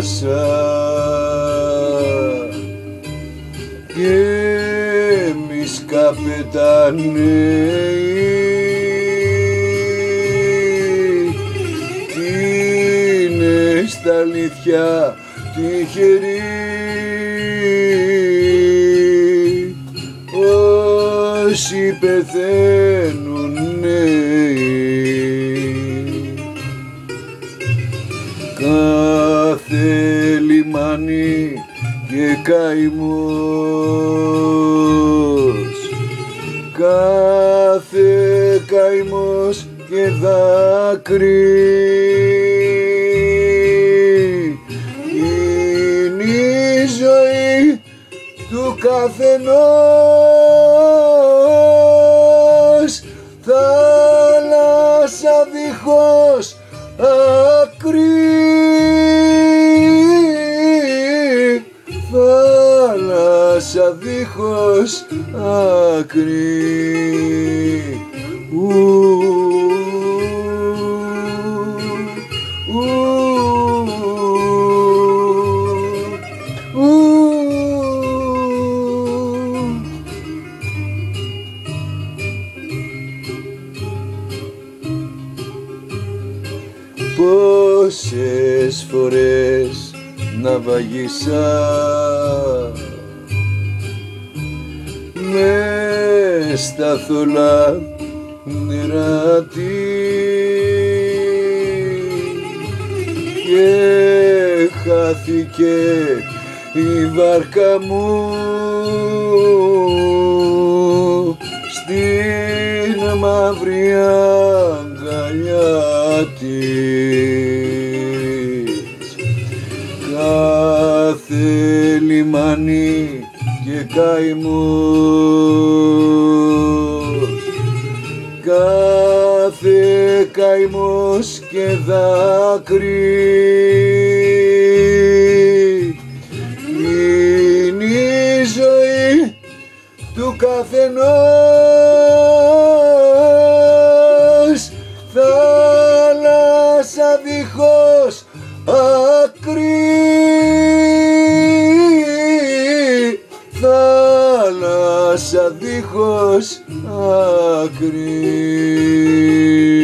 θάλασσα και εμείς καπετάνοι είναι στα αλήθεια τυχεροί όσοι πεθαίνουν νέοι. Κάθε λιμάνι και καημός, κάθε καημός και δάκρυ είναι η ζωή του καθενός, θάλασσα δίχως άκρη, θάλασσα δίχως άκρη. Πόσες φορές να βαγίσα μες στα θολά νερά και χάθηκε η βάρκα μου στην μαύρη αγκαλιά της. Κάθε λιμάνι και καημός, κάθε καημός και δάκρυ είναι η ζωή του καθενός, θάλασσα δίχως άκρη, θάλασσα δίχως άκρη.